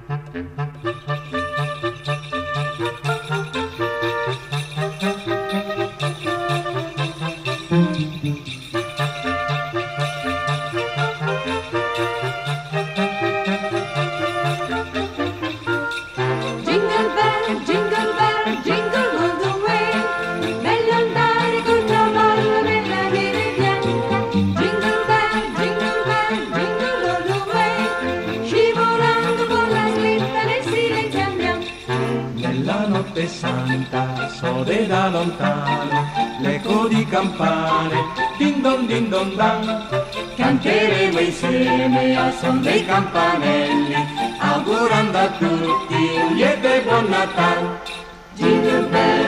Nella notte santa sode da lontano l'eco di campane, din don dan. Canteremo insieme al son dei campanelli, augurando a tutti un lieto e buon Natale. Jingle bell.